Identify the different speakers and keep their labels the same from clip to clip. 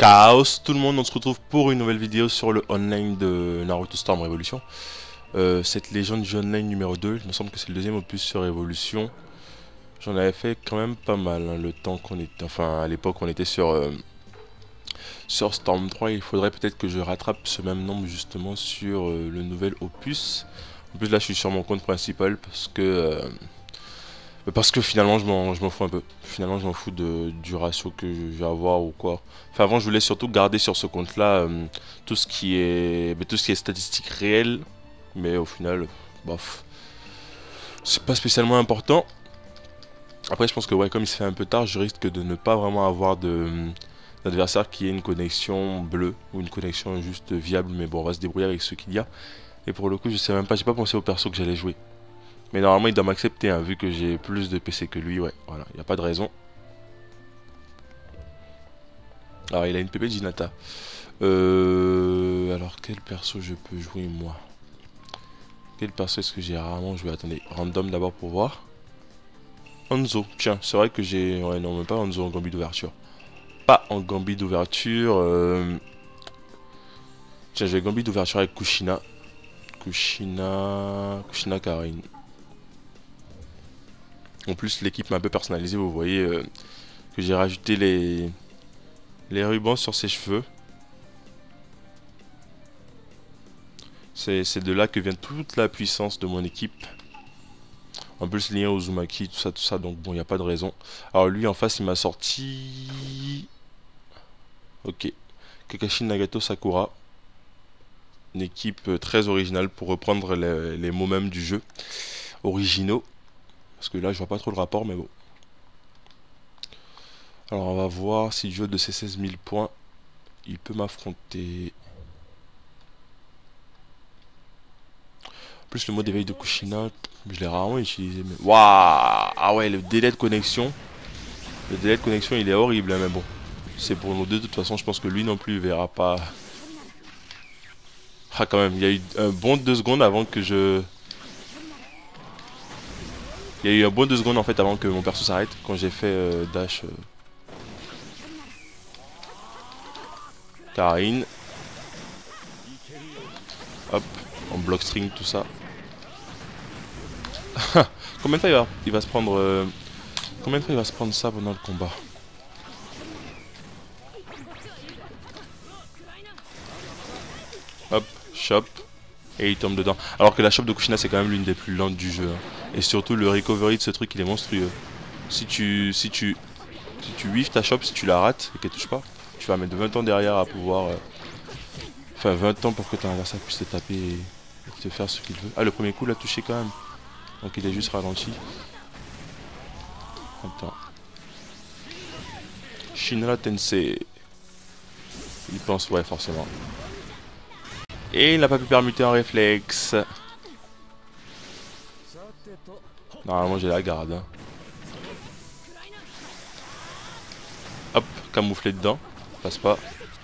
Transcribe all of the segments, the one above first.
Speaker 1: Chaos, tout le monde, on se retrouve pour une nouvelle vidéo sur le online de Naruto Storm Revolution. Cette légende du online numéro 2, il me semble que c'est le deuxième opus sur Evolution. J'en avais fait quand même pas mal, hein, le temps qu'on était, enfin à l'époque on était sur Storm 3. Il faudrait peut-être que je rattrape ce même nombre justement sur le nouvel opus. En plus là je suis sur mon compte principal parce que finalement je m'en fous un peu. Finalement je m'en fous du ratio que je vais avoir ou quoi. Enfin avant je voulais surtout garder sur ce compte là tout ce qui est statistique réelle. Mais au final, bof. C'est pas spécialement important. Après je pense que ouais, comme il se fait un peu tard, je risque de ne pas vraiment avoir d'adversaire qui ait une connexion bleue ou une connexion juste viable. Mais bon, on va se débrouiller avec ce qu'il y a. Et pour le coup je sais même pas, j'ai pas pensé au perso que j'allais jouer. Mais normalement il doit m'accepter, hein, vu que j'ai plus de PC que lui, ouais, voilà, il n'y a pas de raison. Alors il a une PP de Jinata. Alors quel perso je peux jouer moi? Quel perso est-ce que j'ai rarement joué? Attendez, random d'abord pour voir. Hanzo, tiens, c'est vrai que j'ai... Ouais non, mais pas Hanzo en gambit d'ouverture. Pas en gambit d'ouverture. Tiens, j'ai gambit d'ouverture avec Kushina. Kushina Karin. En plus l'équipe m'a un peu personnalisé, vous voyez que j'ai rajouté les rubans sur ses cheveux. C'est de là que vient toute la puissance de mon équipe. En plus lié au Uzumaki, tout ça, donc bon, il n'y a pas de raison. Alors lui en face il m'a sorti... Ok. Kakashi Nagato Sakura. Une équipe très originale pour reprendre les mots même du jeu. Originaux. Parce que là je vois pas trop le rapport mais bon. Alors on va voir si le jeu de ses 16 000 points il peut m'affronter. En plus le mot d'éveil de Kushina, je l'ai rarement utilisé mais... Waouh. Ah ouais, le délai de connexion. Le délai de connexion il est horrible hein, mais bon. C'est pour nous deux de toute façon, je pense que lui non plus il verra pas. Ah quand même, il y a eu un bon 2 secondes avant que je... Il y a eu un bon 2 secondes en fait avant que mon perso s'arrête quand j'ai fait dash. Karin. Hop, en block string tout ça. Combien de fois il va se prendre combien de fois il va se prendre ça pendant le combat? Hop, chop. Et il tombe dedans. Alors que la chop de Kushina c'est quand même l'une des plus lentes du jeu. Hein. Et surtout le recovery de ce truc il est monstrueux. Si tu whiffes ta chop, si tu la rates et qu'elle touche pas, tu vas mettre 20 ans derrière à pouvoir... Enfin 20 ans pour que ton adversaire puisse te taper et te faire ce qu'il veut. Ah le premier coup l'a touché quand même. Donc il est juste ralenti. Attends. Shinra Tensei. Il pense ouais forcément. Et il n'a pas pu permuter un réflexe. Normalement j'ai la garde. Hein. Hop, camouflé dedans. Passe pas.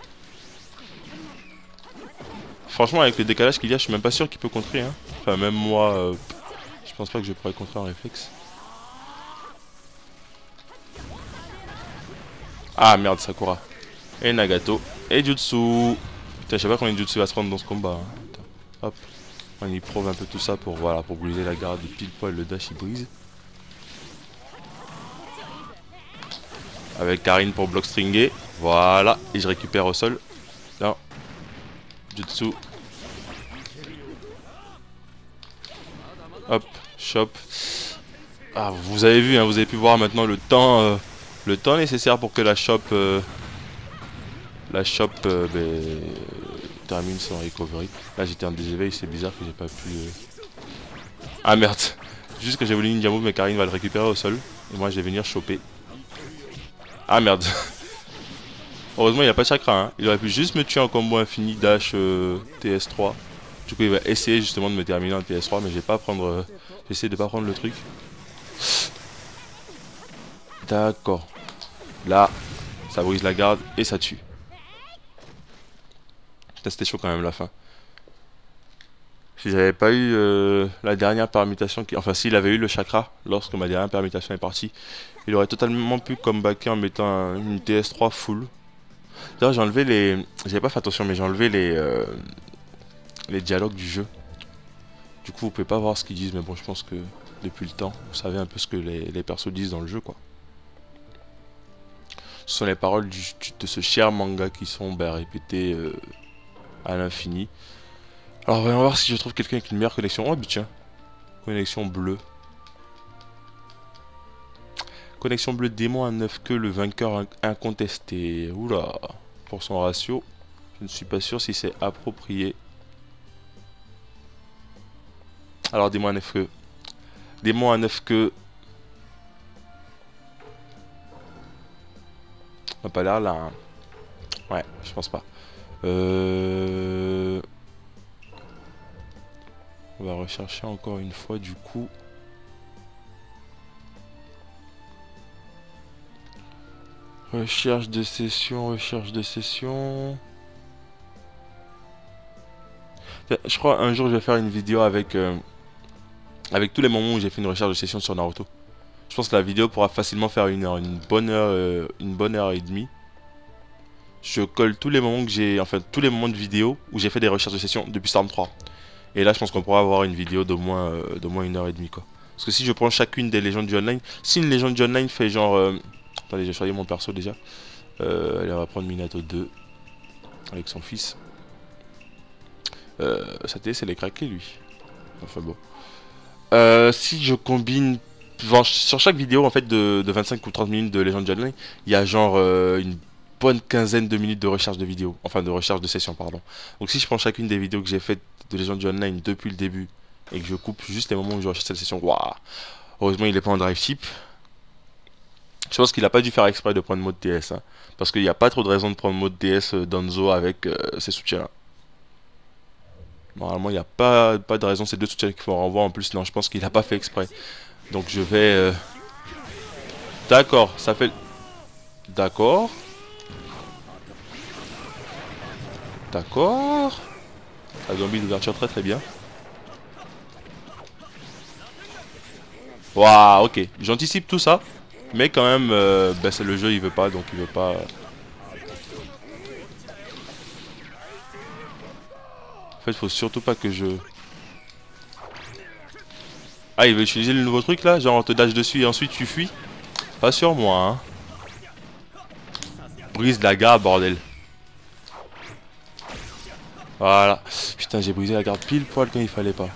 Speaker 1: Franchement avec le décalage qu'il y a, je suis même pas sûr qu'il peut contrer. Hein. Enfin même moi, je pense pas que je pourrais contrer un réflexe. Ah merde Sakura. Et Nagato. Et Jutsu. Putain, je sais pas combien de Jutsu va se prendre dans ce combat. Hein. Hop. On y prouve un peu tout ça pour, voilà, pour briser la garde pile poil, le dash il brise. Avec Karine pour block stringer. Voilà. Et je récupère au sol. Là. Jutsu. Hop. Chop. Ah, vous avez vu, hein, vous avez pu voir maintenant le temps nécessaire pour que la chop termine son recovery. Là j'étais en déséveil, c'est bizarre que j'ai pas pu... Ah merde. Juste que j'ai voulu ninja move mais Karine va le récupérer au sol. Et moi je vais venir choper. Ah merde. Heureusement il a pas de chakra hein. Il aurait pu juste me tuer en combo infini dash TS3. Du coup il va essayer justement de me terminer en TS3 mais j'ai pas prendre... J'essaie de pas prendre le truc. D'accord. Là, ça brise la garde et ça tue. C'était chaud quand même la fin. Si j'avais pas eu la dernière permutation, enfin s'il avait eu le chakra lorsque ma dernière permutation est partie, il aurait totalement pu comebacker en mettant une TS3 full. D'ailleurs, j'ai enlevé les... J'avais pas fait attention, mais j'ai enlevé les dialogues du jeu. Du coup, vous pouvez pas voir ce qu'ils disent, mais bon, je pense que depuis le temps, vous savez un peu ce que les persos disent dans le jeu, quoi. Ce sont les paroles de ce cher manga qui sont répétées à l'infini. Alors, voyons voir si je trouve quelqu'un avec une meilleure connexion. Oh, bah tiens, connexion bleue. Connexion bleue démon à 9 queues, le vainqueur incontesté. Oula, pour son ratio, je ne suis pas sûr si c'est approprié. Alors, démon à 9 queues. Démon à 9 queues. On n'a pas l'air là. Hein. Ouais, je pense pas. On va rechercher encore une fois du coup. Recherche de session, recherche de session. Je crois un jour je vais faire une vidéo avec avec tous les moments où j'ai fait une recherche de session sur Naruto. Je pense que la vidéo pourra facilement faire une bonne heure et demie. Je colle tous les moments que j'ai, enfin tous les moments de vidéo où j'ai fait des recherches de session depuis Storm 3. Et là je pense qu'on pourra avoir une vidéo d'au moins 1 heure et demie quoi. Parce que si je prends chacune des légendes du online, si une légende du online fait genre... attendez, j'ai choisi mon perso déjà. Allez, on va prendre Minato 2 avec son fils. Sa TS elle est craquée lui. Enfin bon. Si je combine... Genre, sur chaque vidéo en fait de 25 ou 30 minutes de légende du online, il y a genre une bonne quinzaine de minutes de recherche de vidéo. Enfin de recherche de session pardon. Donc si je prends chacune des vidéos que j'ai faites de légende du online depuis le début et que je coupe juste les moments où je recherche cette session, waouh. Heureusement il est pas en drive chip. Je pense qu'il a pas dû faire exprès de prendre mode DS. Hein, parce qu'il n'y a pas trop de raison de prendre mode DS Danzo avec ces soutiens-là. Normalement, il n'y a pas de raison, ces deux soutiens qu'il faut renvoyer en plus. Non, je pense qu'il a pas fait exprès. Donc je vais... D'accord, ça fait... D'accord. D'accord. La zombie d'ouverture très très bien. Waouh, ok. J'anticipe tout ça. Mais quand même, ben, c'est le jeu, il veut pas, donc il veut pas... En fait, faut surtout pas que je... Ah, il veut utiliser le nouveau truc là? Genre on te dash dessus et ensuite tu fuis? Pas sur moi, hein. Brise la garde, bordel. Voilà. Putain, j'ai brisé la garde pile poil quand il fallait pas.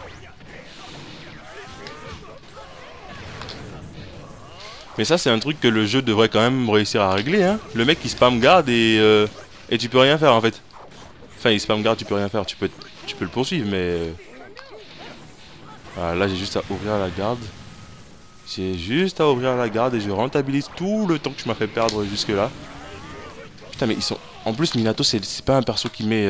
Speaker 1: Mais ça, c'est un truc que le jeu devrait quand même réussir à régler, hein. Le mec il spam garde et tu peux rien faire en fait. Enfin, il spam garde, tu peux rien faire. Tu peux le poursuivre, mais... Voilà, là, j'ai juste à ouvrir la garde. J'ai juste à ouvrir la garde et je rentabilise tout le temps que tu m'as fait perdre jusque là. Putain, mais ils sont... En plus, Minato, c'est pas un perso qui met...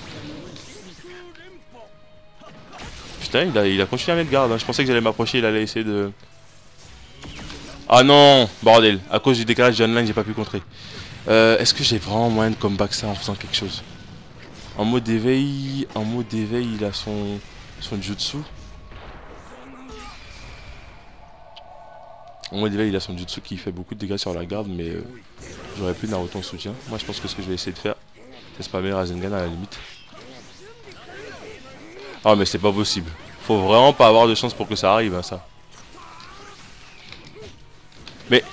Speaker 1: Putain, il a continué à mettre garde. Hein. Je pensais que j'allais m'approcher, il allait essayer de... Ah non, bordel. À cause du décalage du online, j'ai pas pu contrer. Est-ce que j'ai vraiment moyen de comeback ça en faisant quelque chose? En mode éveil, il a son jutsu. En mode éveil, il a son jutsu qui fait beaucoup de dégâts sur la garde, mais j'aurais plus Naruto en soutien. Moi, je pense que ce que je vais essayer de faire, c'est spammer Rasengan à la limite. Ah, mais c'est pas possible. Faut vraiment pas avoir de chance pour que ça arrive, hein, ça. Mais...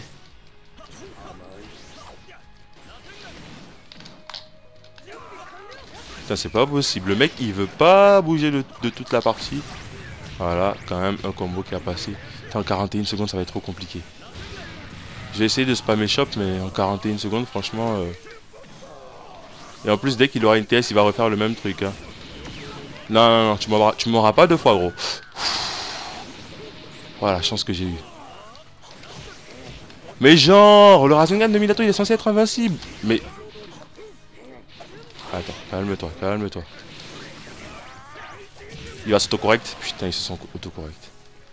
Speaker 1: Putain, c'est pas possible. Le mec, il veut pas bouger de toute la partie. Voilà, quand même, un combo qui a passé. En 41 secondes, ça va être trop compliqué. J'ai essayé de spammer shop, mais en 41 secondes, franchement... Et en plus, dès qu'il aura une TS, il va refaire le même truc. Hein. Non, non, non, tu m'auras pas deux fois, gros. Voilà, la chance que j'ai eue. Mais genre, le Rasengan de Minato, il est censé être invincible. Mais... Attends, calme-toi, calme-toi. Il va s'auto-correct. Putain, il se sent auto-correct.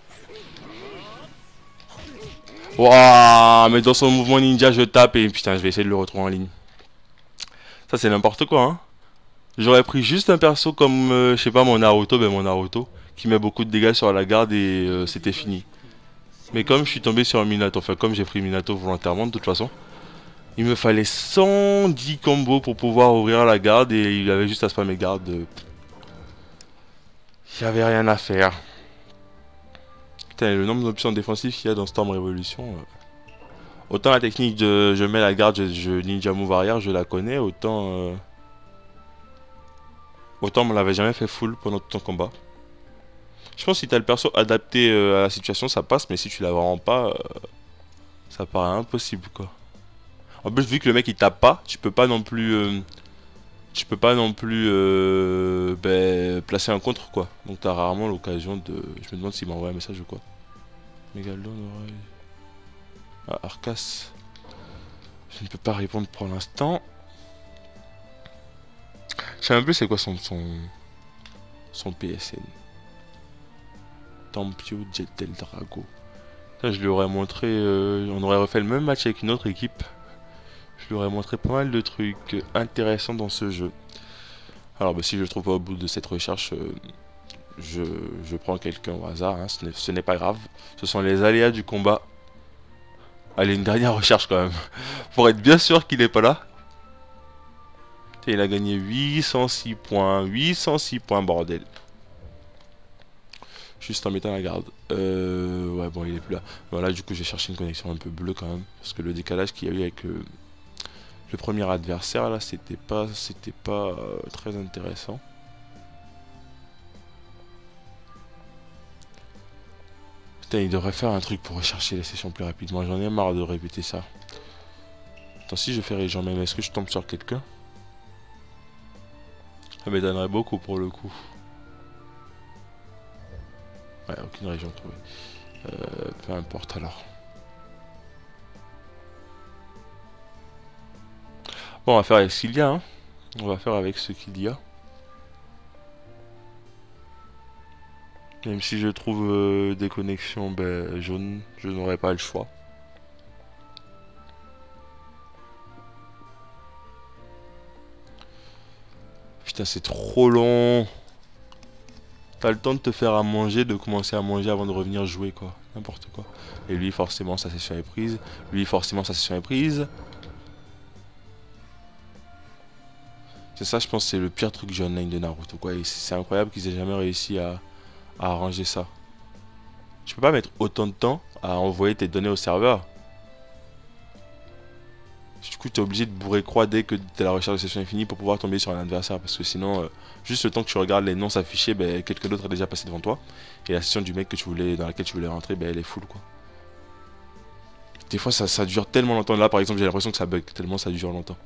Speaker 1: Waouh, mais dans son mouvement ninja, je tape et putain, je vais essayer de le retrouver en ligne. Ça, c'est n'importe quoi, hein. J'aurais pris juste un perso comme, je sais pas, mon Naruto, qui met beaucoup de dégâts sur la garde et c'était fini. Mais comme je suis tombé sur Minato, enfin comme j'ai pris Minato volontairement de toute façon, Il me fallait 110 combos pour pouvoir ouvrir la garde et il avait juste à spammer garde. Il n'y avait rien à faire. Putain, le nombre d'options défensives qu'il y a dans Storm Revolution. Autant la technique de je mets la garde, je ninja move arrière, je la connais, autant on me l'avait jamais fait full pendant tout ton combat. Je pense que si t'as le perso adapté à la situation, ça passe, mais si tu l'as vraiment pas, ça paraît impossible quoi. En plus, vu que le mec il tape pas, tu peux pas non plus placer un contre quoi. Donc t'as rarement l'occasion de. Je me demande s'il m'envoie un message ou quoi. Mégalon, oreille. Ah, Arcas. Je ne peux pas répondre pour l'instant. Je sais même plus c'est quoi son PSN. Tampio Jet Del Drago. Là, je lui aurais montré. On aurait refait le même match avec une autre équipe. Je lui aurais montré pas mal de trucs intéressants dans ce jeu. Alors, bah, si je le trouve pas au bout de cette recherche, je prends quelqu'un au hasard. Hein, ce n'est pas grave. Ce sont les aléas du combat. Allez, une dernière recherche quand même. Pour être bien sûr qu'il n'est pas là. Et il a gagné 806 points. 806 points, bordel. Juste en mettant la garde. Ouais, bon, il est plus là. Voilà, du coup, j'ai cherché une connexion un peu bleue quand même. Parce que le décalage qu'il y a eu avec le premier adversaire, là, c'était pas très intéressant. Putain, il devrait faire un truc pour rechercher les sessions plus rapidement. J'en ai marre de répéter ça. Attends, si je fais région même, est-ce que je tombe sur quelqu'un? Ça m'étonnerait beaucoup pour le coup. Ouais, aucune région trouvée. Peu importe alors. Bon, on va faire avec ce qu'il y a, hein. On va faire avec ce qu'il y a. Même si je trouve des connexions jaunes, je n'aurai pas le choix. Putain, c'est trop long. T'as le temps de te faire à manger, de commencer à manger avant de revenir jouer, quoi. N'importe quoi. Et lui, forcément, sa session est prise. Lui, forcément, sa session est prise. C'est ça, je pense, c'est le pire truc du online de Naruto, quoi. Et c'est incroyable qu'ils aient jamais réussi à arranger ça. Tu peux pas mettre autant de temps à envoyer tes données au serveur. Du coup, tu es obligé de bourrer croix dès que la recherche de session est finie pour pouvoir tomber sur un adversaire. Parce que sinon, juste le temps que tu regardes les noms s'afficher, quelqu'un d'autre a déjà passé devant toi. Et la session du mec dans laquelle tu voulais rentrer, elle est full, quoi. Des fois, ça dure tellement longtemps. Là, par exemple, j'ai l'impression que ça bug tellement ça dure longtemps.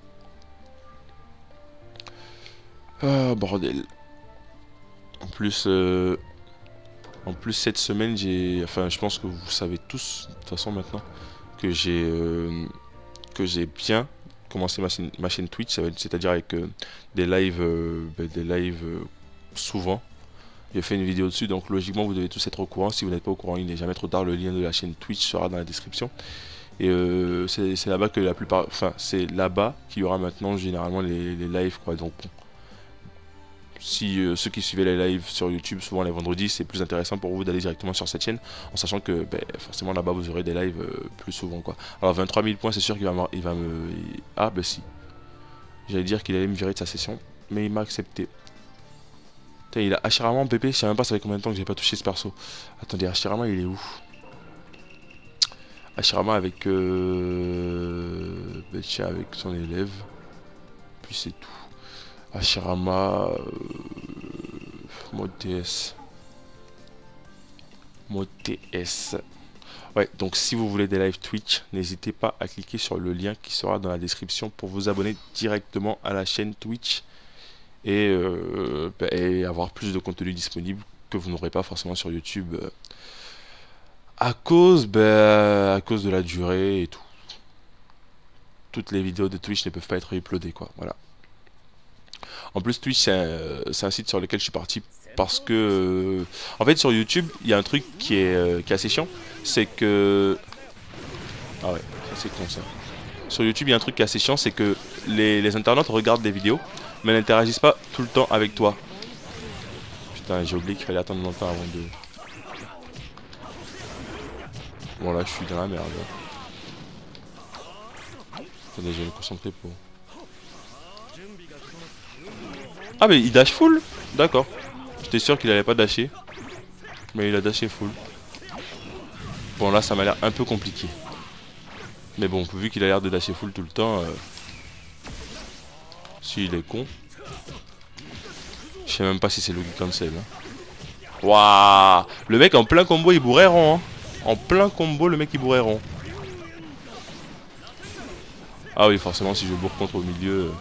Speaker 1: Ah, bordel. En plus, cette semaine, enfin, je pense que vous savez tous, de toute façon, maintenant, que j'ai bien commencé ma chaîne Twitch, c'est-à-dire avec des lives, souvent. J'ai fait une vidéo dessus, donc logiquement vous devez tous être au courant. Si vous n'êtes pas au courant, il n'est jamais trop tard. Le lien de la chaîne Twitch sera dans la description. Et c'est là-bas que c'est là-bas qu'il y aura maintenant généralement les lives, quoi. Donc si ceux qui suivaient les lives sur YouTube, souvent les vendredis, c'est plus intéressant pour vous d'aller directement sur cette chaîne, en sachant que forcément là-bas vous aurez des lives plus souvent, quoi. Alors 23 000 points, c'est sûr qu'il va me... Ah si. J'allais dire qu'il allait me virer de sa session, mais il m'a accepté. Putain, il a Hashirama en PP, je sais même pas ça fait combien de temps que j'ai pas touché ce perso. Attendez, Hashirama il est où? Hashirama avec tiens, avec son élève. Puis c'est tout. Hashirama mode TS. Mode TS. Ouais, donc si vous voulez des live Twitch, n'hésitez pas à cliquer sur le lien qui sera dans la description pour vous abonner directement à la chaîne Twitch et avoir plus de contenu disponible que vous n'aurez pas forcément sur YouTube à cause de la durée et tout. Toutes les vidéos de Twitch ne peuvent pas être uploadées, quoi. Voilà. En plus, Twitch, c'est un site sur lequel je suis parti parce que... en fait, sur YouTube, il y a un truc qui est assez chiant. C'est que... Ah ouais, ça c'est con ça. Sur YouTube, il y a un truc qui est assez chiant, c'est que les internautes regardent des vidéos, mais n'interagissent pas tout le temps avec toi. Putain, j'ai oublié qu'il fallait attendre longtemps avant de... Bon là, je suis dans la merde. Attendez, je vais me concentrer pour... Ah mais il dash full. D'accord. J'étais sûr qu'il allait pas dasher. Mais il a dashé full. Bon là ça m'a l'air un peu compliqué. Mais bon, vu qu'il a l'air de dasher full tout le temps... Si il est con. Je sais même pas si c'est Logi Cancel. Hein. Waouh. Le mec en plein combo il bourrait rond. Hein. En plein combo le mec il bourrait rond. Ah oui forcément si je bourre contre au milieu...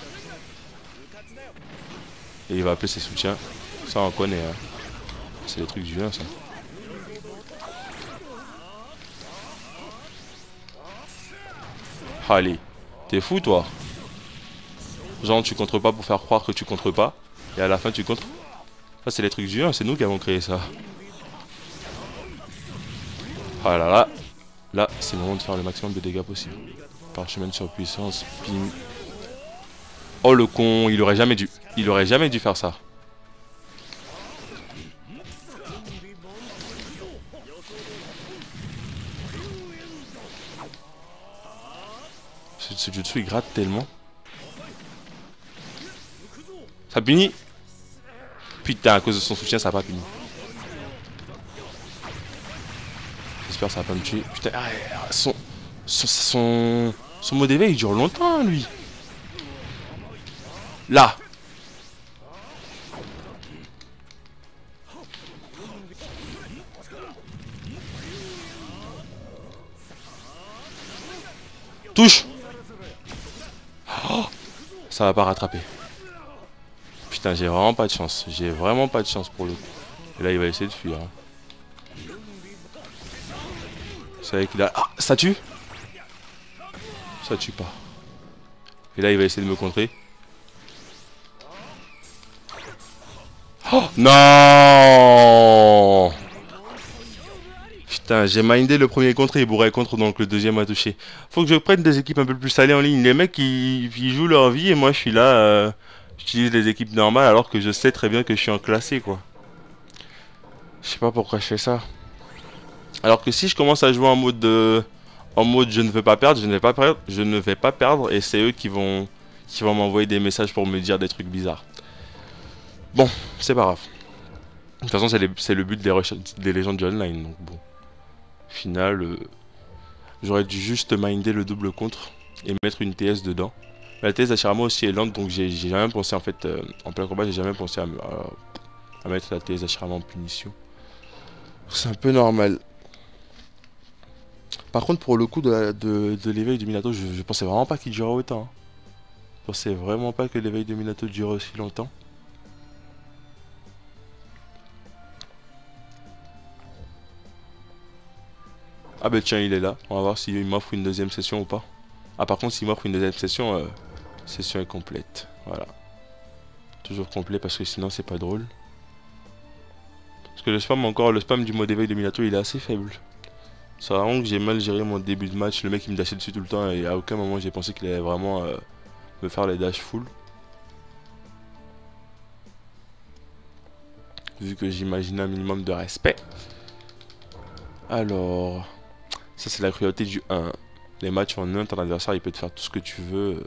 Speaker 1: Et il va appeler ses soutiens. Ça on connaît. Hein. C'est les trucs du vilain ça. Allez. T'es fou toi. Genre tu contres pas pour faire croire que tu contres pas. Et à la fin tu contres. Ça c'est les trucs du vilain. C'est nous qui avons créé ça. Ah là là. Là c'est le moment de faire le maximum de dégâts possible. Parchemin de surpuissance. Ping. Oh le con. Il aurait jamais dû. Il aurait jamais dû faire ça. Ce jutsu il gratte tellement. Ça punit. Putain à cause de son soutien ça a pas puni. J'espère que ça va pas me tuer. Putain son mot d'éveil il dure longtemps lui. Là. Touche. Oh, ça va pas rattraper. Putain, j'ai vraiment pas de chance. J'ai vraiment pas de chance pour le coup. Et là, il va essayer de fuir. Hein. C'est vrai qu'il a... Ah, ça tue. Ça tue pas. Et là, il va essayer de me contrer. Oh non. Putain, j'ai mindé le premier contre et il bourrait contre, donc le deuxième a touché. Faut que je prenne des équipes un peu plus salées en ligne. Les mecs, ils jouent leur vie et moi, je suis là... J'utilise des équipes normales alors que je sais très bien que je suis en classé, quoi. Je sais pas pourquoi je fais ça. Alors que si je commence à jouer en mode je ne veux pas perdre, je ne vais pas perdre, je ne vais pas perdre et c'est eux qui vont m'envoyer des messages pour me dire des trucs bizarres. Bon, c'est pas grave. De toute façon, c'est le but des légendes du online, donc bon. Au final, j'aurais dû juste minder le double contre et mettre une TS dedans. Mais la TS d'Ashirama aussi est lente, donc j'ai jamais pensé en fait, en plein combat, j'ai jamais pensé à mettre la TS d'Ashirama en punition. C'est un peu normal. Par contre, pour le coup de l'éveil de Minato, je pensais vraiment pas qu'il durait autant. Hein. Je pensais vraiment pas que l'éveil de Minato durait aussi longtemps. Ah bah tiens, il est là. On va voir s'il m'offre une deuxième session ou pas. Ah par contre, s'il m'offre une deuxième session, session est complète. Voilà. Toujours complet parce que sinon c'est pas drôle. Parce que le spam du mode éveil de Minato, il est assez faible. C'est vraiment que j'ai mal géré mon début de match. Le mec il me dashait dessus tout le temps et à aucun moment j'ai pensé qu'il allait vraiment me faire les dash full. Vu que j'imaginais un minimum de respect. Alors, ça c'est la cruauté du 1. Les matchs en 1, ton adversaire il peut te faire tout ce que tu veux.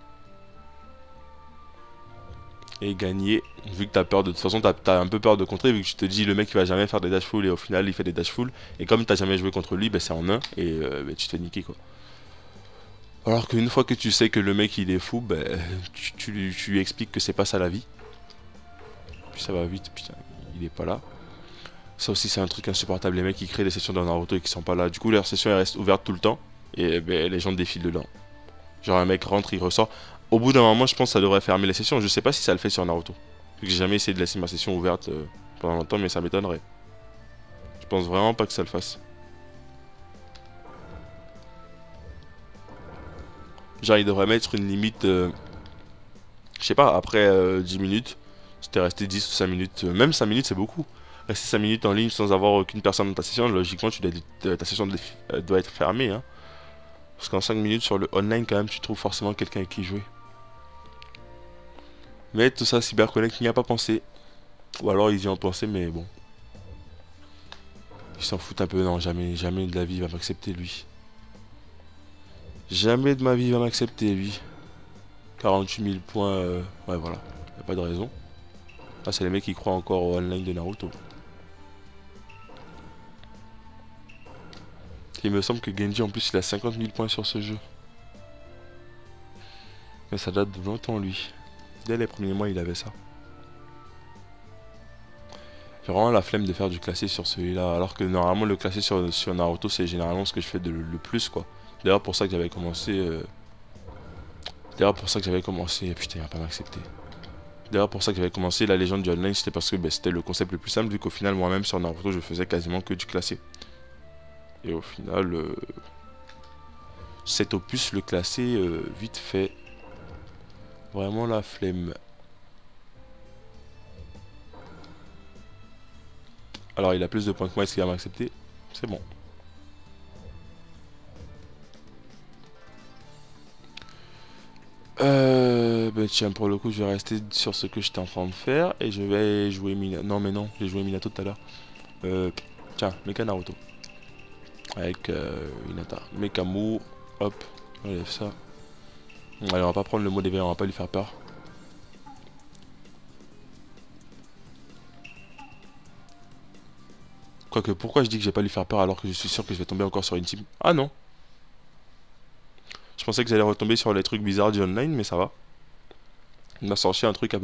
Speaker 1: Et gagner. Vu que t'as peur de toute façon, t'as un peu peur de contrer. Vu que je te dis le mec il va jamais faire des dash full et au final il fait des dash full. Et comme t'as jamais joué contre lui, bah, c'est en 1 et bah, tu te fais niquer quoi. Alors qu'une fois que tu sais que le mec il est fou, bah, tu lui expliques que c'est pas ça la vie. Puis ça va vite, putain, il est pas là. Ça aussi c'est un truc insupportable, les mecs qui créent des sessions dans Naruto et qui sont pas là. Du coup leur session elle reste ouverte tout le temps et ben, les gens défilent dedans. Genre un mec rentre, il ressort. Au bout d'un moment je pense que ça devrait fermer les sessions. Je sais pas si ça le fait sur Naruto. Vu que j'ai jamais essayé de laisser ma session ouverte pendant longtemps mais ça m'étonnerait. Je pense vraiment pas que ça le fasse. Genre il devrait mettre une limite, je sais pas, après 10 minutes. C'était resté 10 ou 5 minutes, même 5 minutes c'est beaucoup. Rester 5 minutes en ligne sans avoir aucune personne dans ta session, logiquement ta session doit être fermée. Hein. Parce qu'en 5 minutes sur le online quand même tu trouves forcément quelqu'un avec qui jouer. Mais tout ça CyberConnect n'y a pas pensé. Ou alors ils y ont pensé mais bon. Ils s'en foutent un peu, non jamais de la vie il va m'accepter lui. Jamais de ma vie il va m'accepter lui. 48 000 points, ouais voilà, y a pas de raison. Ah c'est les mecs qui croient encore au online de Naruto. Il me semble que Genji en plus il a 50 000 points sur ce jeu. Mais ça date de longtemps lui. Dès les premiers mois il avait ça. J'ai vraiment la flemme de faire du classé sur celui-là. Alors que normalement le classé sur Naruto c'est généralement ce que je fais le plus quoi. D'ailleurs pour ça que j'avais commencé... D'ailleurs pour ça que j'avais commencé... Putain il va pas m'accepter. D'ailleurs pour ça que j'avais commencé la légende du online, c'était parce que c'était le concept le plus simple vu qu'au final moi-même sur Naruto je faisais quasiment que du classé. Et au final, cet opus, le classé, vite fait, vraiment la flemme. Alors il a plus de points que moi, est-ce qu'il va m'accepter? C'est bon. Ben tiens, pour le coup, je vais rester sur ce que j'étais en train de faire et je vais jouer Minato. Non, mais non, j'ai joué Minato tout à l'heure. Tiens, Mecha Naruto. Avec Hinata. Mekamu, hop, on enlève ça. Allez, on va pas prendre le mot d'éveil, on va pas lui faire peur. Quoique, pourquoi je dis que je vais pas lui faire peur alors que je suis sûr que je vais tomber encore sur une team? Ah non. Je pensais que j'allais retomber sur les trucs bizarres du online, mais ça va. Il m'a sorti un truc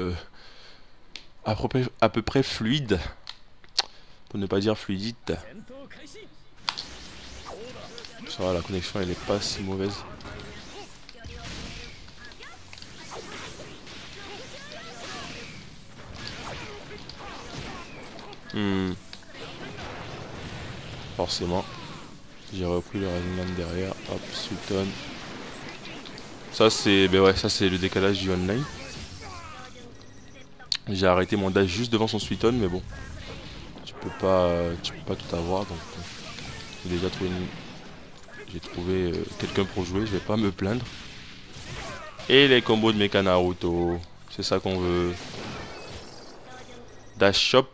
Speaker 1: à peu près fluide. Pour ne pas dire fluidite. Ça va, la connexion elle est pas si mauvaise. Forcément. J'ai repris le Rasengan derrière. Hop, Sultan. Ça c'est. Ben ouais, ça c'est le décalage du online. J'ai arrêté mon dash juste devant son Sweeton, mais bon. Tu peux pas tout avoir, donc j'ai déjà trouvé j'ai trouvé quelqu'un pour jouer, je vais pas me plaindre. Et les combos de Mecha Naruto, c'est ça qu'on veut. Dash Shop.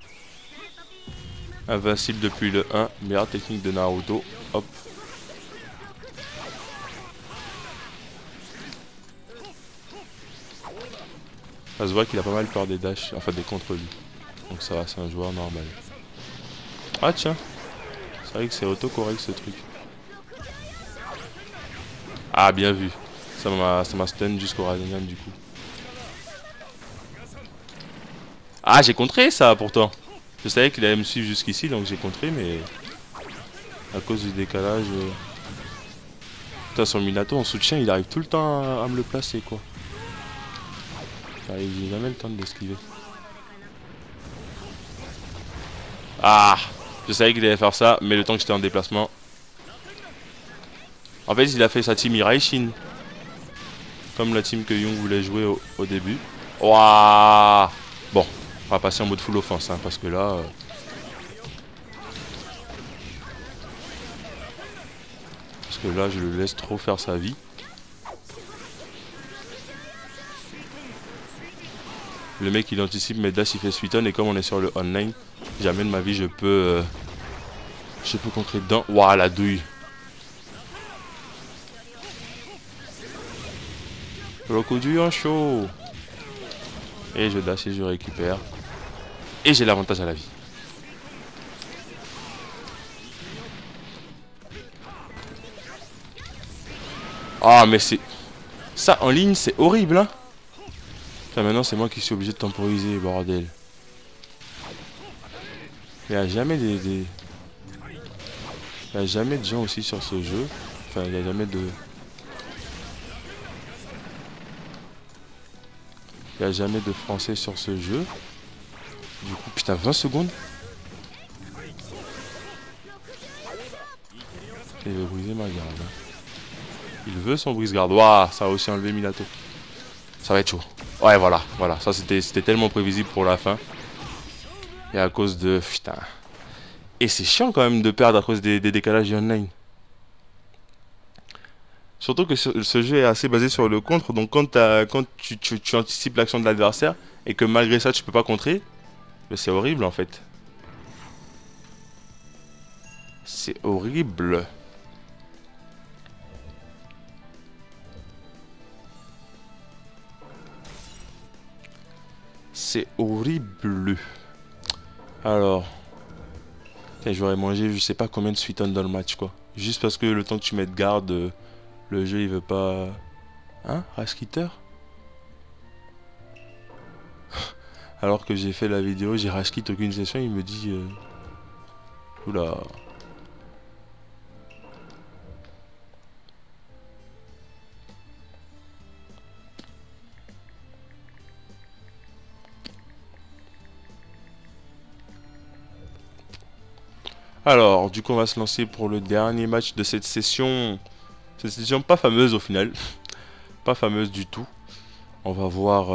Speaker 1: Invincible depuis le 1, meilleure technique de Naruto. Hop. Ça se voit qu'il a pas mal peur des dash, enfin des contre lui. Donc ça va, c'est un joueur normal. Ah tiens, c'est vrai que c'est autocorrect ce truc. Ah bien vu. Ça m'a stun jusqu'au Rasengan du coup. Ah j'ai contré ça pourtant. Je savais qu'il allait me suivre jusqu'ici donc j'ai contré mais... À cause du décalage... Putain son Minato en soutien il arrive tout le temps à me le placer quoi. J'ai jamais le temps de l'esquiver. Ah, je savais qu'il allait faire ça, mais le temps que j'étais en déplacement. En fait, il a fait sa team Iraishin. Comme la team que Young voulait jouer au début. Waouh. Bon, on va passer en mode full offense, hein, parce que là... Parce que là, je le laisse trop faire sa vie. Le mec, il anticipe mes dash, il fait Sweeton, et comme on est sur le online, jamais de ma vie, je peux contrer dedans. Waouh, la douille. Rokudu en chaud. Et je dash et je récupère. Et j'ai l'avantage à la vie. Ah mais c'est... Ça en ligne c'est horrible hein. Enfin, maintenant c'est moi qui suis obligé de temporiser bordel. Il n'y a jamais il y a jamais de gens aussi sur ce jeu. Enfin il n'y a jamais de... Il n'y a jamais de français sur ce jeu. Du coup putain 20 secondes. Il veut briser ma garde. Il veut son brise-garde. Waouh, ça a aussi enlevé Minato. Ça va être chaud. Ouais, voilà, voilà. Ça, c'était tellement prévisible pour la fin. Et à cause de... Putain. Et c'est chiant quand même de perdre à cause des décalages online. Surtout que ce jeu est assez basé sur le contre. Donc quand tu anticipes l'action de l'adversaire et que malgré ça tu peux pas contrer, c'est horrible en fait. C'est horrible. C'est horrible. Alors, j'aurais mangé je sais pas combien de sweet on dans le match quoi. Juste parce que le temps que tu mettes garde, le jeu il veut pas. Hein, Rashkitter? Alors que j'ai fait la vidéo, j'ai rashkit aucune session, il me dit. Oula. Alors, du coup, on va se lancer pour le dernier match de cette session. Cette session pas fameuse au final. Pas fameuse du tout. On va voir.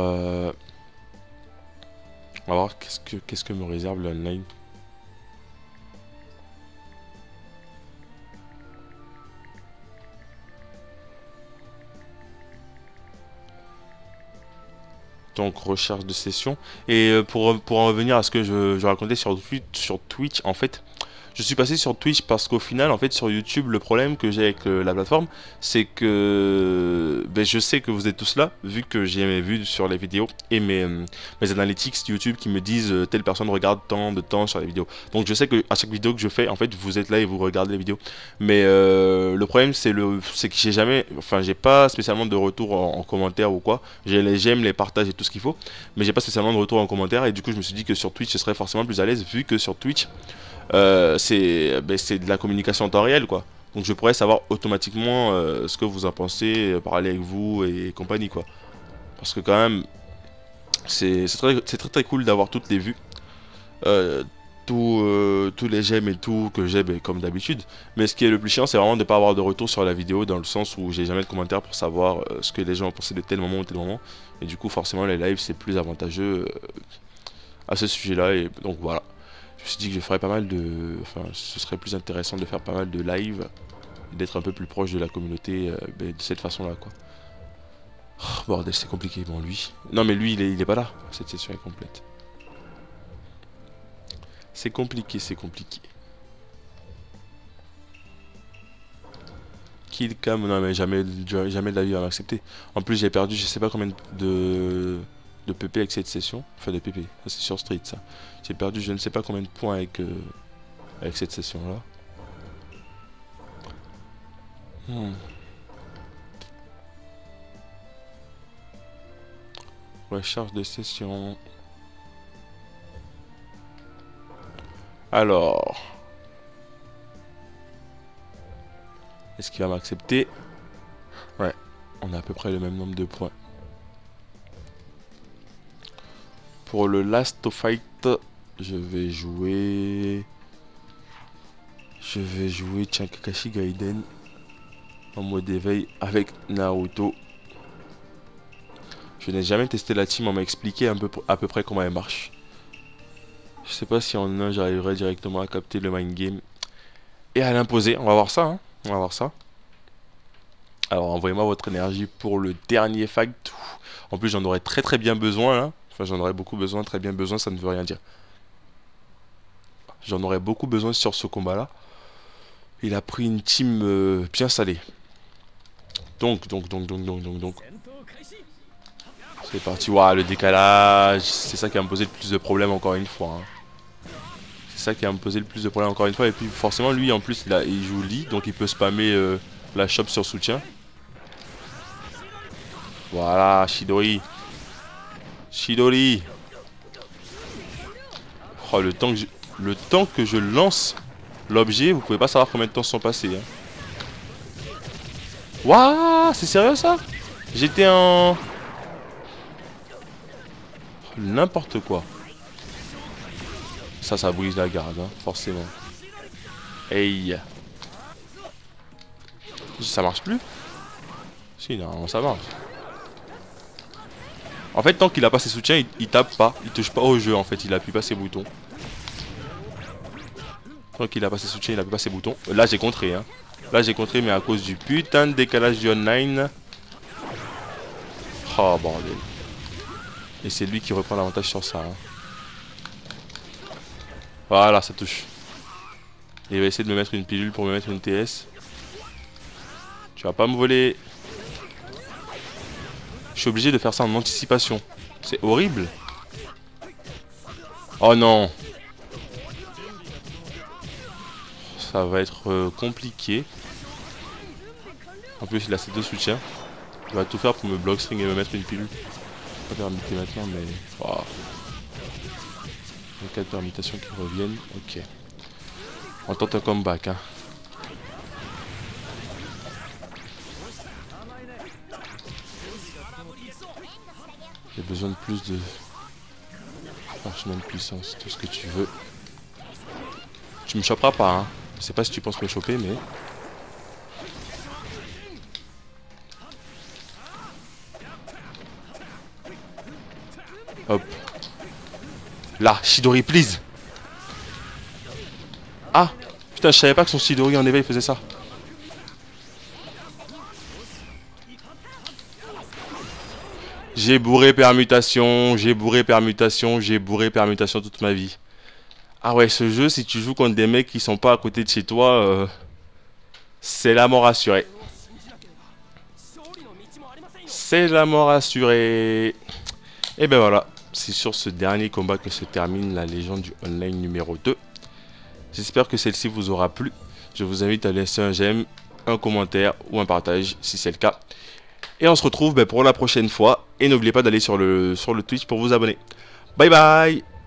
Speaker 1: On va voir qu'est-ce que me réserve le online. Donc recherche de session. Et pour en revenir à ce que je racontais sur Twitch, en fait, je suis passé sur Twitch parce qu'au final, en fait, sur YouTube, le problème que j'ai avec la plateforme, c'est que ben, je sais que vous êtes tous là, vu que j'ai mes vues sur les vidéos et mes analytics YouTube qui me disent telle personne regarde tant de temps sur les vidéos. Donc je sais que à chaque vidéo que je fais, en fait, vous êtes là et vous regardez les vidéos. Mais le problème, c'est que j'ai jamais, enfin, j'ai pas spécialement de retour en commentaire ou quoi. J'ai les j'aime, les partages et tout ce qu'il faut, mais j'ai pas spécialement de retour en commentaire. Et du coup, je me suis dit que sur Twitch, ce serait forcément plus à l'aise, vu que sur Twitch c'est de la communication en temps réel quoi. Donc je pourrais savoir automatiquement ce que vous en pensez, parler avec vous et compagnie quoi. Parce que quand même c'est très très cool d'avoir toutes les vues, euh, tous les j'aime et tout que j'ai ben, comme d'habitude. Mais ce qui est le plus chiant c'est vraiment de ne pas avoir de retour sur la vidéo dans le sens où j'ai jamais de commentaires pour savoir ce que les gens ont pensé de tel moment ou tel moment. Et du coup forcément les lives c'est plus avantageux à ce sujet là et donc voilà. Je me suis dit que je ferais pas mal de... Enfin, ce serait plus intéressant de faire pas mal de live, d'être un peu plus proche de la communauté de cette façon-là, quoi. Oh, bordel, c'est compliqué, bon, lui. Non, mais lui, il est pas là. Cette session est complète. C'est compliqué, c'est compliqué. Kill cam, non, mais jamais de la vie va m'accepter. En plus, j'ai perdu, je sais pas combien de PP avec cette session. Enfin, de PP, ça c'est sur Street, ça. J'ai perdu je ne sais pas combien de points avec cette session-là. Recherche de session. Alors. Est-ce qu'il va m'accepter? Ouais, on a à peu près le même nombre de points. Pour le last fight, je vais jouer Kakashi Gaiden en mode éveil avec Naruto. Je n'ai jamais testé la team, on m'a expliqué à peu près comment elle marche. Je sais pas si en un j'arriverai directement à capter le mind game et à l'imposer. On va voir ça, hein. On va voir ça. Alors envoyez-moi votre énergie pour le dernier fight. En plus j'en aurais très très bien besoin là. Enfin j'en aurais beaucoup besoin, très bien besoin, ça ne veut rien dire. J'en aurais beaucoup besoin sur ce combat là. Il a pris une team bien salée. Donc. C'est parti. Waouh, le décalage. C'est ça qui va me poser le plus de problèmes encore une fois. Hein. C'est ça qui va me poser le plus de problèmes encore une fois. Et puis forcément, lui en plus, il joue Lee. Donc il peut spammer la shop sur soutien. Voilà, Chidori. Chidori. Oh, le temps que je lance l'objet, vous pouvez pas savoir combien de temps sont passés. Hein. Waouh, c'est sérieux ça? J'étais en... N'importe quoi. Ça brise la garde, hein, forcément. Hey. Ça marche plus? Si, non, ça marche. En fait, tant qu'il a pas ses soutiens, il tape pas. Il touche pas au jeu, en fait. Il appuie pas ses boutons. Tant qu'il a pas ses soutiens, il appuie pas ses boutons. Là, j'ai contré, hein. Là, j'ai contré, mais à cause du putain de décalage du online. Oh, bordel. Et c'est lui qui reprend l'avantage sur ça. Hein. Voilà, ça touche. Il va essayer de me mettre une pilule pour me mettre une TS. Tu vas pas me voler. Je suis obligé de faire ça en anticipation. C'est horrible. Oh non. Ça va être compliqué. En plus, il a ses deux soutiens. Il va tout faire pour me block string et me mettre une pilule. Pas permuter maintenant, mais... Oh. Les 4 permutations qui reviennent. Ok. On tente un comeback, hein. J'ai besoin de plus de... parchemin de puissance, tout ce que tu veux. Tu me choperas pas, hein. Je sais pas si tu penses me choper, mais... Hop. Là, Chidori, please. Ah. Putain, je savais pas que son Chidori en éveil faisait ça. J'ai bourré permutation, j'ai bourré permutation, j'ai bourré permutation toute ma vie. Ah ouais, ce jeu, si tu joues contre des mecs qui sont pas à côté de chez toi, c'est la mort assurée. C'est la mort assurée. Et ben voilà, c'est sur ce dernier combat que se termine la légende du online numéro 2. J'espère que celle-ci vous aura plu. Je vous invite à laisser un j'aime, un commentaire ou un partage si c'est le cas. Et on se retrouve pour la prochaine fois. Et n'oubliez pas d'aller sur le Twitch pour vous abonner. Bye bye.